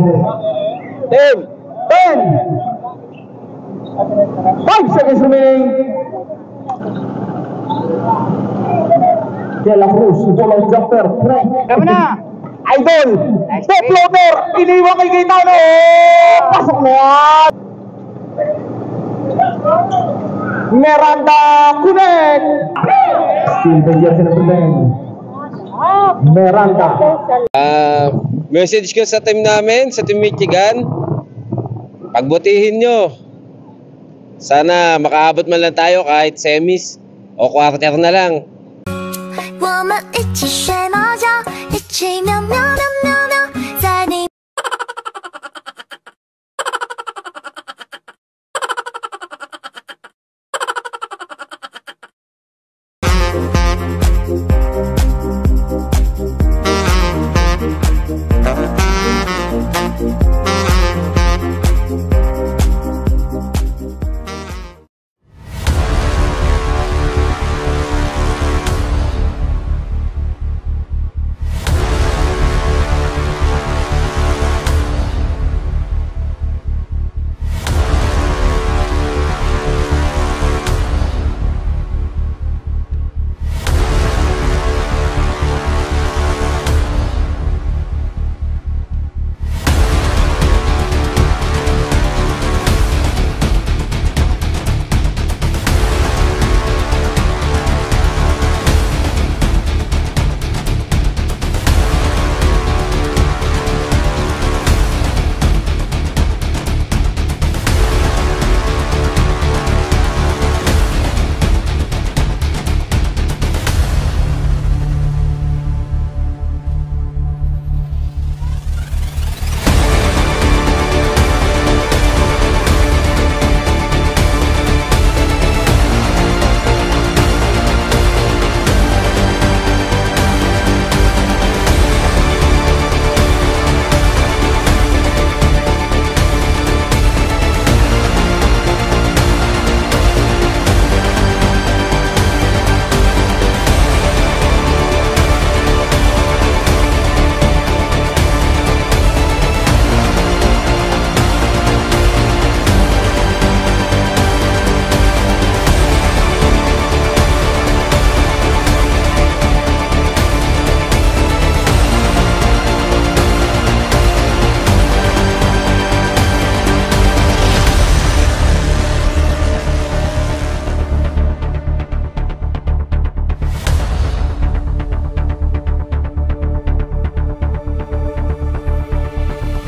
10, 10, 5 seconds remaining. De La Cruz, follow jumper, Frank. Kami na! Idol, step floater, iniwan kay Gaetano. Pasok na yan. Miranda connect. Still bigyan sila tuloy. Miranda. Message ko sa team namin, sa team Michigan, pagbutihin nyo. Sana makaabot man lang tayo kahit semis o quarter na lang. 我们一起睡猫觉，一起喵喵喵喵喵，在你。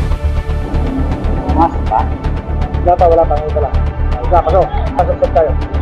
Wala pa, ito lang. Pasok tayo.